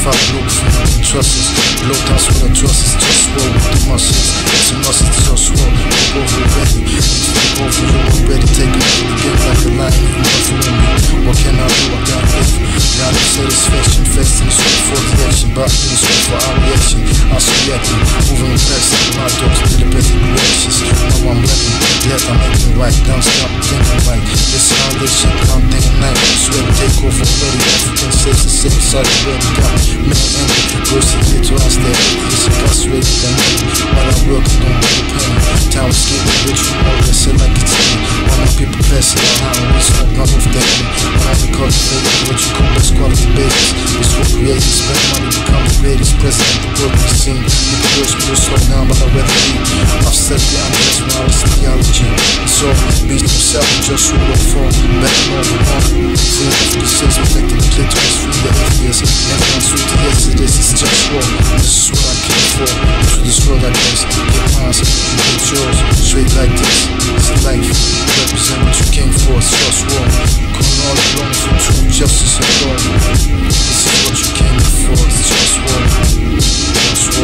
5 Globalfirm, trust us. Blow dance with our trust is just war with the muscles. It's a must, it's just war. Take over already. Take over, you already. Take it to the game like a lion, you nothing in me. What can I do? I got live. Got no satisfaction, fasting is sweet for the action. But in sweet for our reaction. I'm so reacting, moving fast like my dogs to the best creations. Now I'm rapping, yet I'm making right. Don't stop thinking right. This is how this shit come day and night. Swear to take over already. Everything says the same side already got man angry. Versus here to us that it's incarcerated than me. While I'm working on the pain. Time is getting rich from all that shit like it's me. All my people passing out how we smoke not off that me. When I'm cultivating what you call best quality babies. It's what creators spend money to become the greatest president the world has seen. People wish me to slow down but I'd rather be. I've said the honest moralist theology. It's all beast himself and just rule of form. Better know the one. Free of the sins, protecting the clitoris, free the atheists. Everyone's sweet to yes it is, it's just war. This is what I came for. Through this world I guess. Get mine, you get yours. Straight like this. It's life. Represent what you came for, it's just war. Calling all alone for true justice and law. This is what you came for, it's just war. Just war.